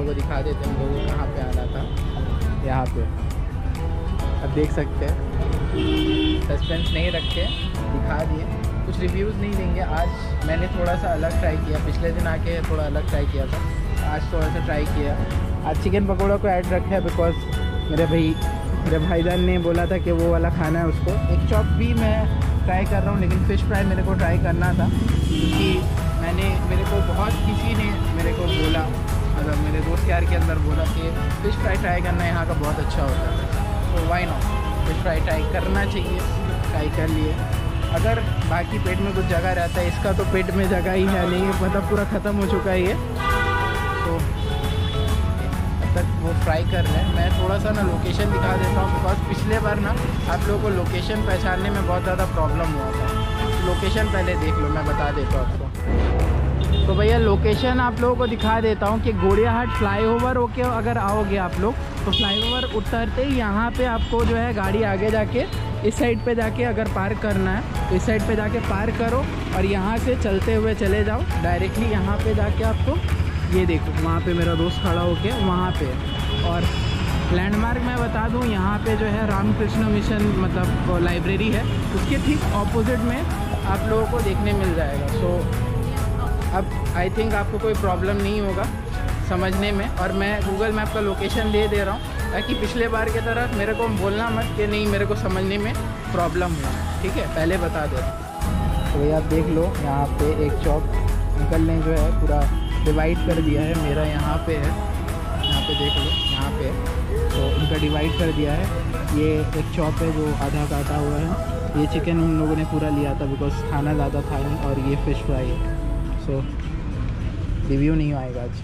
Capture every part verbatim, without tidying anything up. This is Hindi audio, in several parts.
को दिखा देते हैं हम लोगों को कहाँ पे आना था। यहाँ पे अब देख सकते हैं, सस्पेंस नहीं रखे, दिखा दिए। कुछ रिव्यूज़ नहीं देंगे। आज मैंने थोड़ा सा अलग ट्राई किया, पिछले दिन आके थोड़ा अलग ट्राई किया था, आज थोड़ा सा ट्राई किया। आज चिकन पकौड़ा को ऐड रखा है बिकॉज मेरे भाई मेरे भाईजान ने बोला था कि वो वाला खाना है उसको। एक चॉप भी मैं ट्राई कर रहा हूँ, लेकिन फ़िश फ्राई मेरे को ट्राई करना था क्योंकि मैंने मेरे को बहुत किसी ने मेरे को बोला, मतलब मेरे दोस्त यार के अंदर बोला कि फ़िश फ्राई ट्राई करना यहाँ का बहुत अच्छा होता है। तो why not, fish fry try करना चाहिए। ट्राई कर लिए। अगर बाकी पेट में कुछ जगह रहता है, इसका तो पेट में जगह ही है नहीं, मतलब पूरा ख़त्म हो चुका है ये। तो अब तक वो फ्राई कर रहे हैं। मैं थोड़ा सा ना लोकेशन दिखा देता हूँ बिकॉज पिछले बार ना आप लोगों को लोकेशन पहचानने में बहुत ज़्यादा प्रॉब्लम हुआ था। लोकेशन पहले देख लो, मैं बता देता हूँ आपको। तो भैया लोकेशन आप लोगों को दिखा देता हूँ कि घोड़ियाहाट फ्लाईओवर होके अगर आओगे आप लोग तो फ्लाईओवर उतरते ही यहाँ पे आपको जो है गाड़ी आगे जाके इस साइड पे जाके अगर पार्क करना है तो इस साइड पे जाके पार्क करो और यहाँ से चलते हुए चले जाओ डायरेक्टली। यहाँ पे जाके आपको ये देखो, वहाँ पे मेरा दोस्त खड़ा होके वहाँ पे। और लैंडमार्क मैं बता दूँ, यहाँ पे जो है रामकृष्ण मिशन मतलब लाइब्रेरी है, उसके ठीक ऑपोजिट में आप लोगों को देखने मिल जाएगा। सो अब आई थिंक आपको कोई प्रॉब्लम नहीं होगा समझने में। और मैं गूगल मैप का लोकेशन दे दे रहा हूँ ताकि पिछले बार की तरह मेरे को बोलना मत कि नहीं मेरे को समझने में प्रॉब्लम हुआ, ठीक है, पहले बता दे। तो भैया आप देख लो, यहाँ पे एक चौक अंकल ने जो है पूरा डिवाइड कर दिया है। मेरा यहाँ पे है, यहाँ पे देख लो, यहाँ पे तो उनका डिवाइड कर दिया है। ये एक चॉप है जो आधा काटा हुआ है। ये चिकन हम लोगों ने पूरा लिया था बिकॉज खाना ज़्यादा था नहीं। और ये फ़िश फ्राई है। सो रिव्यू नहीं आएगा आज।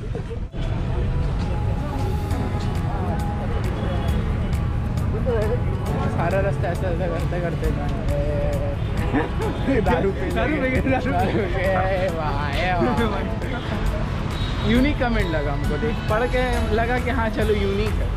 सारा रास्ता ऐसा ऐसा करते करते दारू पे दारू यूनिक कमेंट लगा हमको, देख पढ़ के लगा कि हाँ चलो यूनिक है।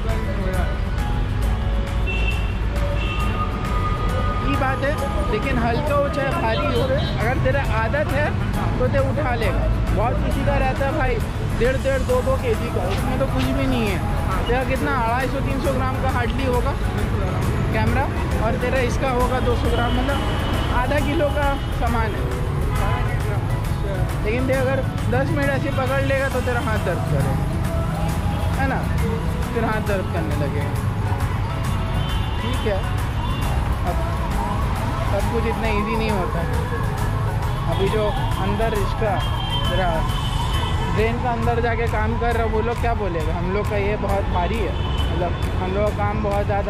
ये बात है, लेकिन हल्का हो चाहे भारी हो, अगर तेरा आदत है तो ते उठा लेगा। बहुत किसी का रहता है भाई डेढ़ डेढ़ दो दो के जी का, उसमें तो कुछ भी नहीं है। तेरा कितना अढ़ाई सौ तीन सौ ग्राम का हार्डली होगा कैमरा, और तेरा इसका होगा दो सौ ग्राम, मतलब आधा किलो का सामान है। लेकिन ते अगर दस मिनट ऐसे पकड़ लेगा तो तेरा हाथ दर्द करेगा, है ना, फिर हाथ दर्द करने लगेगा। ठीक है, अब सब कुछ इतना इजी नहीं होता। अभी जो अंदर इसका तेरा ब्रेन का अंदर जाके काम कर रहा वो लोग क्या बोलेगा, हम लोग का ये बहुत भारी है, मतलब हम लोग का काम बहुत ज़्यादा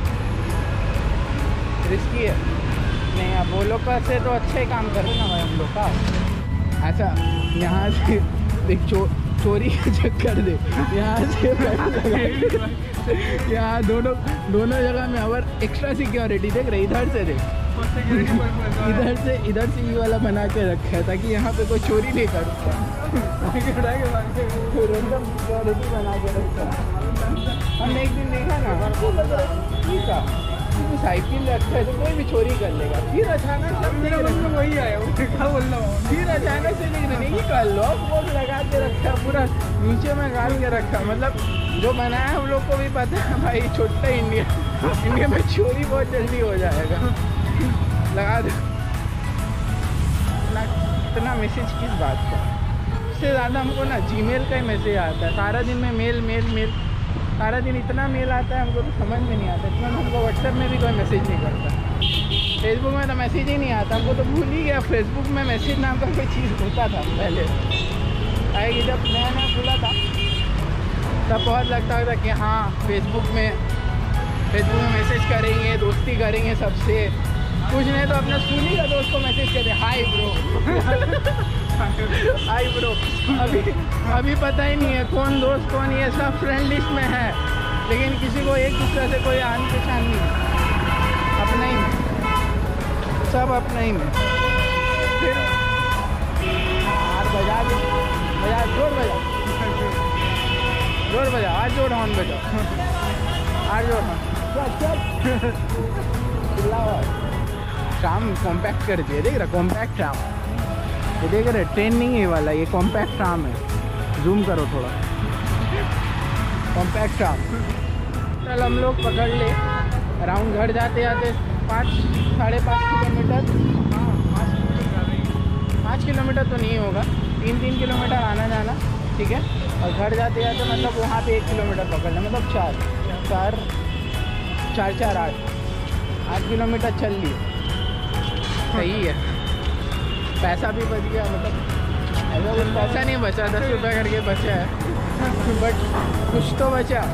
रिस्की है। नहीं, अब वो लोग का से तो अच्छा ही काम कर रहे ना भाई हम लोग का। ऐसा यहाँ से देख चो चोरी का चक्कर दे, यहाँ से यहाँ दोनों दोनों जगह में और एक्स्ट्रा सिक्योरिटी देख रहे, इधर से देख, इधर से इधर से ये वाला बना के रखा है ताकि यहाँ पे कोई चोरी नहीं कर सिक्योरिटी बना के रखा है। हमने एक दिन देखा ना, साइकिल रखा है तो कोई भी चोरी कर लेगा, फिर अचानक से वही आया, क्या बोल रहा हूँ, फिर अचानक से नहीं कर लो, वो लगा के रखा पूरा नीचे में गाड़ के रखा। मतलब जो बनाया है हम लोग को भी पता है भाई, छोटा इंडिया इंडिया में चोरी बहुत जल्दी हो जाएगा। लगा दो इतना इतना मैसेज किस बात का। उससे ज़्यादा हमको ना जीमेल का ही मैसेज आता है सारा दिन में, मेल मेल मेल सारा दिन इतना मेल आता है हमको तो समझ में नहीं आता। इतना हमको व्हाट्सएप में भी कोई मैसेज नहीं करता, फेसबुक में तो मैसेज ही नहीं आता हमको, तो भूल ही गया फेसबुक में मैसेज नाम का कोई चीज़ होता था पहले। आएगी जब नया नया खुला था तब बहुत लगता था कि हाँ फेसबुक में फेसबुक में मैसेज करेंगे, दोस्ती करेंगे सबसे, कुछ नहीं तो अपना स्कूली का दोस्त को मैसेज करते हाय ब्रो हाय ब्रो। अभी अभी पता ही नहीं है कौन दोस्त कौन, ये सब फ्रेंड लिस्ट में है, लेकिन किसी को एक दूसरे से कोई आन पहचान नहीं, अपना ही में, सब अपना ही में। फिर यार बजा दे, बजा जोर बजा जोर बजा आज जोर हॉर्न बजाओ, आज जोर हॉर्न ट्राम कॉम्पैक्ट कर दिए, देख रहा कॉम्पैक्ट ट्राम, ये देख रहे ट्रेन नहीं है वाला, ये कॉम्पैक्ट ट्राम है। जूम करो थोड़ा, कॉम्पैक्ट कार। चल हम लोग पकड़ ले अराउंड घर जाते जाते पाँच साढ़े पाँच किलोमीटर, हाँ पाँच किलोमीटर तो नहीं होगा, तीन तीन किलोमीटर आना जाना, ठीक है। और घर जाते जाते मतलब वहाँ पे एक किलोमीटर पकड़ लें, मतलब चार चार चार चार आठ आठ किलोमीटर चल लिए, सही है। पैसा भी बच गया, मतलब ऐसा कुछ पैसा नहीं बचा, दस रुपये करके बचा है बट कुछ तो बचा।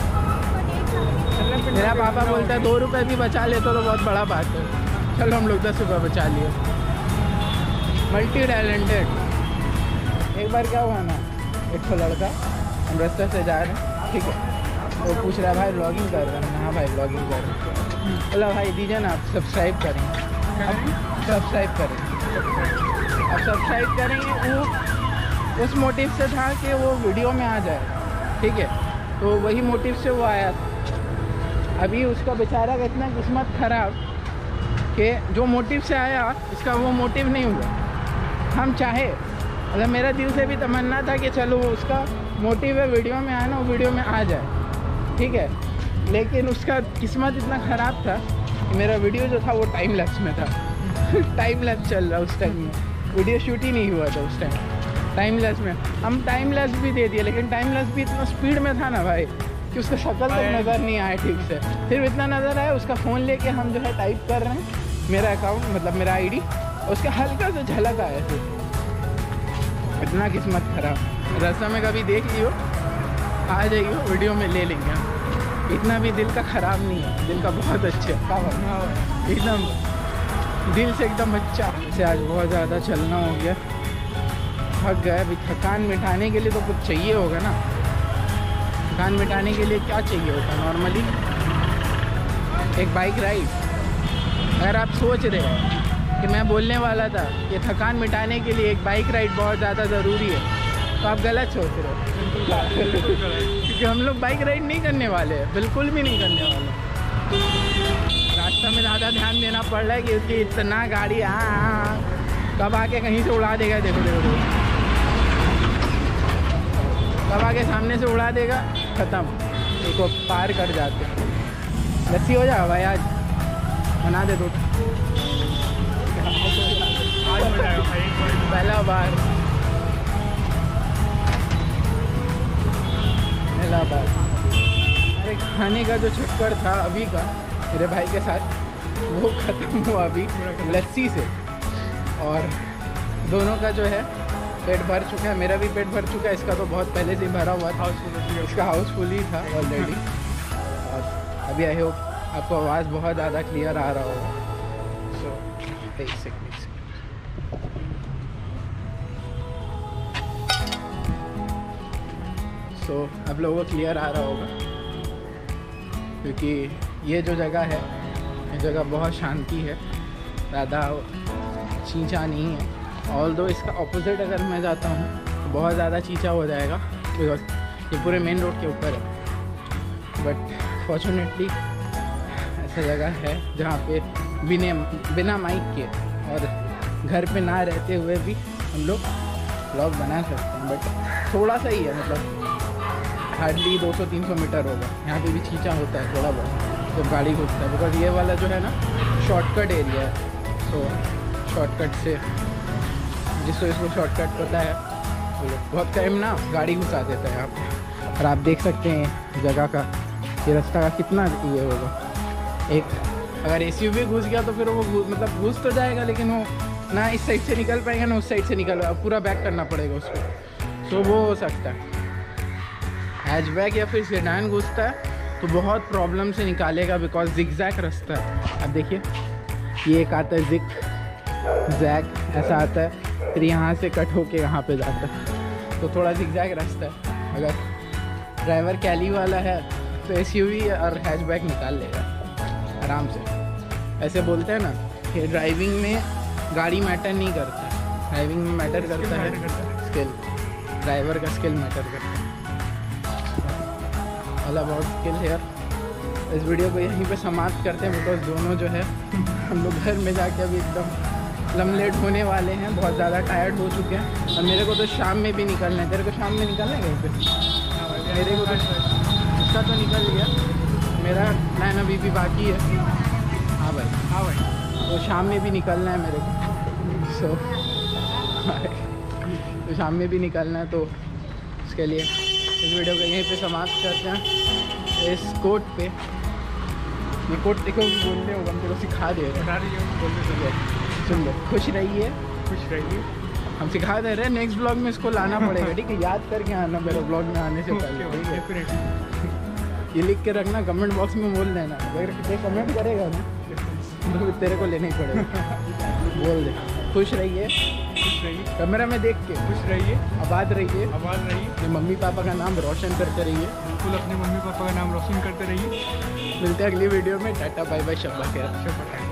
मेरा पापा बोलता है दो रुपये भी बचा ले तो, तो बहुत बड़ा बात है। चलो हम लोग दस रुपये बचा लिए। Multi talented. एक बार क्या हुआ ना, एक तो लड़का हम रास्ते से जा रहे हैं, ठीक है, वो पूछ रहा है भाई ब्लॉगिंग कर रहे हैं? हाँ भाई ब्लॉगिंग कर रहे हैं। बोला भाई दीजिए ना, आप सब्सक्राइब करेंगे, सब्सक्राइब करेंगे, अब सब्सक्राइब करेंगे। वो उस मोटिव से था कि वो वीडियो में आ जाए, ठीक है, तो वही मोटिव से वो आया था। अभी उसका बेचारा का इतना किस्मत ख़राब कि जो मोटिव से आया इसका वो मोटिव नहीं हुआ। हम चाहे, मतलब मेरा दिल से भी तमन्ना था कि चलो उसका मोटिव है वीडियो में आना, वो वीडियो में आ जाए, ठीक है, लेकिन उसका किस्मत इतना ख़राब था कि मेरा वीडियो जो था वो टाइम लैप्स में था टाइम लैप्स चल रहा उस टाइम में, वीडियो शूट ही नहीं हुआ था उस टाइम टाइम लैप्स में। हम टाइम लैप्स भी दे दिए, लेकिन टाइम लैप्स भी इतना स्पीड में था ना भाई कि उसका शक्ल तक नज़र नहीं आया ठीक से। फिर इतना नज़र आया, उसका फ़ोन लेके हम जो है टाइप कर रहे हैं मेरा अकाउंट, मतलब मेरा आईडी, उसका हल्का सा झलक आया फिर। इतना किस्मत खराब। रास्ता में कभी देख लियो, आ जाइयो, वीडियो में ले लेंगे हम। इतना भी दिल का ख़राब नहीं है, दिल का बहुत अच्छे, एकदम दिल से एकदम अच्छा से। आज बहुत ज़्यादा चलना हो गया, थक गए। अभी थकान मिटाने के लिए तो कुछ चाहिए होगा ना। थकान मिटाने के लिए क्या चाहिए होता नॉर्मली? एक बाइक राइड। अगर आप सोच रहे हैं कि मैं बोलने वाला था कि थकान मिटाने के लिए एक बाइक राइड बहुत ज़्यादा ज़रूरी है, तो आप गलत सोच रहे हो क्योंकि हम लोग बाइक राइड नहीं करने वाले हैं, बिल्कुल भी नहीं करने वाले। रास्ता में ज़्यादा ध्यान देना पड़ रहा है क्योंकि इतना गाड़ी आ कब आके कहीं से उड़ा देगा। देखो देखो देखो कब आके सामने से उड़ा देगा, ख़त्म, इसको पार कर जाते हैं। लस्सी हो जाएगा भाई, आज बना दे दो। पहला बार पहला बार अरे खाने का जो चक्कर था अभी का मेरे भाई के साथ, वो ख़त्म हुआ अभी लस्सी से, और दोनों का जो है पेट भर चुका है। मेरा भी पेट भर चुका है, इसका तो बहुत पहले से ही भरा हुआ था, इसका हाउसफुल ही था ऑलरेडी। और अभी आई होप आपको आवाज़ बहुत ज़्यादा क्लियर आ रहा होगा। सो एक सेकंड सो so, आप लोगों को क्लियर आ रहा होगा क्योंकि ये जो जगह है, ये जगह बहुत शांति है, ज़्यादा चींचा नहीं है। ऑल दो इसका ऑपोजिट अगर मैं जाता हूँ तो बहुत ज़्यादा चींचा हो जाएगा बिकॉज ये पूरे मेन रोड के ऊपर है। बट फॉर्चुनेटली ऐसा जगह है जहाँ पे बिना बिना माइक के और घर पे ना रहते हुए भी हम लोग व्लॉग बना सकते हैं। बट थोड़ा सा ही है, मतलब हार्डली दो सौ तीन सौ मीटर होगा। यहाँ पे भी चींचा होता है थोड़ा बहुत जब गाड़ी घुसता है, बिकॉज ये वाला जो है ना शॉर्टकट एरिया है। तो शॉर्टकट से जिसको इसको शॉर्टकट पता है वो लोग बहुत टाइम ना गाड़ी घुसा देता है यहाँ पे। और आप देख सकते हैं जगह का, ये रास्ता का कितना ये होगा। एक अगर एसयूवी घुस गया तो फिर वो मतलब घुस तो जाएगा, लेकिन वो ना इस साइड से निकल पाएगा ना उस साइड से निकल, पूरा बैक करना पड़ेगा उसको। तो वो हो सकता है हैचबैक या फिर सेडान घुसता है तो बहुत प्रॉब्लम से निकालेगा, बिकॉज जिगजैग रास्ता है। अब देखिए ये एक आता है जिग जैग, ऐसा आता है, फिर यहाँ से कट होके यहाँ पे जाता है, तो थोड़ा जिगजैग रास्ता है। अगर ड्राइवर कैली वाला है तो एसयूवी और हैचबैक निकाल लेगा आराम से। ऐसे बोलते हैं ना कि ड्राइविंग में गाड़ी मैटर नहीं करता, ड्राइविंग में मैटर करता है स्किल, ड्राइवर का स्किल मैटर करता है। All about skill here. इस वीडियो को यहीं पे समाप्त करते हैं बिकॉज दोनों जो है हम लोग घर में जाके अभी एकदम लमलेट होने वाले हैं, बहुत ज़्यादा टायर्ड हो चुके हैं। और मेरे को तो शाम में भी निकलना है। तेरे को शाम में निकलना है कहीं पे? मेरे को तो उसका तो निकल गया, मेरा प्लान अभी भी बाकी है। हाँ भाई, हाँ भाई, तो शाम में भी निकलना है मेरे को। सो तो शाम में भी निकलना है, तो उसके लिए इस वीडियो को यहीं पे समाप्त करते हैं। इस कोट पे, ये कोट देखो बोलने होगा, हम तेरे को सिखा दे रहे बता रही हूँ, बोलने से हैं। सुन लो, खुश रहिए, खुश रहिए। हम सिखा दे रहे हैं। नेक्स्ट ब्लॉग में इसको लाना पड़ेगा, ठीक है? याद करके आना मेरे ब्लॉग में आने से पहले, ठीक है? ये लिख के रखना, कमेंट बॉक्स में बोल देना। अगर कोई कमेंट करेगा ना तो तेरे को लेना ही पड़ेगा। बोल दे, खुश रहिए, खुश रहिए, कैमरा में देख के खुश रहिए, आबाद रहिए, आबाद रहिए, अपने मम्मी पापा का नाम रोशन करते रहिए। बिल्कुल अपने मम्मी पापा का नाम रोशन करते रहिए। मिलते हैं अगली वीडियो में। टाटा बाय बाय, शब्बा खैर।